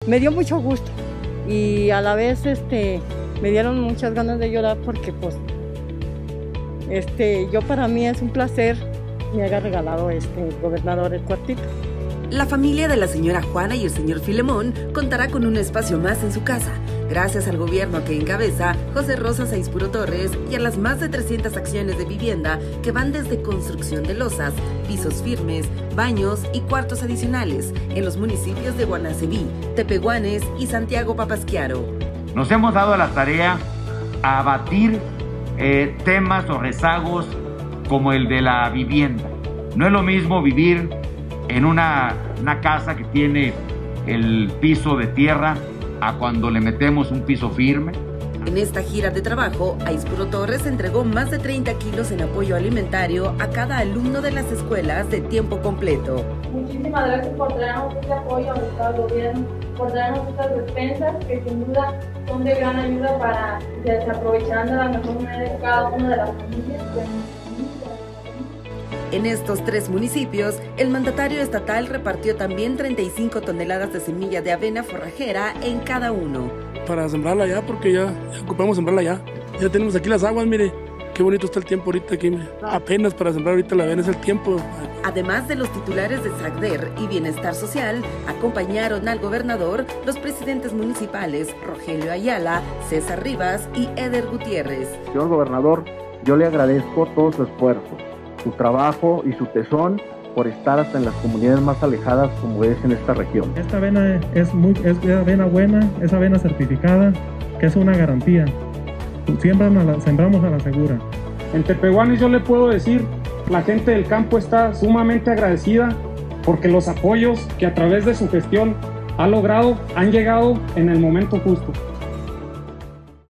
Me dio mucho gusto y a la vez me dieron muchas ganas de llorar porque pues yo para mí es un placer me haya regalado el gobernador el cuartito. La familia de la señora Juana y el señor Filemón contará con un espacio más en su casa, gracias al gobierno que encabeza José Rosa Saizpuro Torres y a las más de 300 acciones de vivienda que van desde construcción de losas, pisos firmes, baños y cuartos adicionales en los municipios de Guanaceví, Tepehuanes y Santiago Papasquiaro. Nos hemos dado a la tarea a abatir temas o rezagos como el de la vivienda. No es lo mismo vivir en una casa que tiene el piso de tierra a cuando le metemos un piso firme. En esta gira de trabajo, Aispuro Torres entregó más de 30 kilos en apoyo alimentario a cada alumno de las escuelas de tiempo completo. Muchísimas gracias por traernos este apoyo al Estado de Gobierno, por traernos estas despensas que sin duda son de gran ayuda para desaprovechar de la mejor manera cada una de las familias. En estos 3 municipios, el mandatario estatal repartió también 35 toneladas de semilla de avena forrajera en cada uno. Para sembrarla ya, porque ya ocupamos sembrarla ya. Ya tenemos aquí las aguas, mire, qué bonito está el tiempo ahorita aquí. Apenas para sembrar ahorita la avena es el tiempo. Además de los titulares de SACDER y Bienestar Social, acompañaron al gobernador los presidentes municipales Rogelio Ayala, César Rivas y Eder Gutiérrez. Señor gobernador, yo le agradezco todo su esfuerzo, su trabajo y su tesón por estar hasta en las comunidades más alejadas como es en esta región. Esta avena es avena buena, es avena certificada, que es una garantía. Sembramos a la segura. En Tepehuanes yo le puedo decir, la gente del campo está sumamente agradecida porque los apoyos que a través de su gestión ha logrado han llegado en el momento justo.